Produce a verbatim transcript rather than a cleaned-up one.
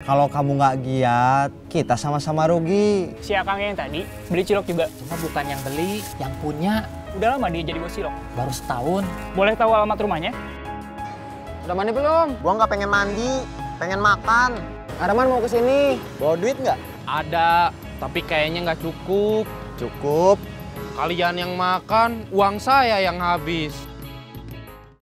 Kalau kamu nggak giat, kita sama-sama rugi. Si Akang yang tadi beli cilok juga. Cuma bukan yang beli, yang punya. Udah lama dia jadi bos cilok. Baru setahun. Boleh tahu alamat rumahnya? Udah mandi belum? Gua nggak pengen mandi, pengen makan. Arman mau kesini. Bawa duit nggak? Ada, tapi kayaknya nggak cukup. Cukup. Kalian yang makan, uang saya yang habis.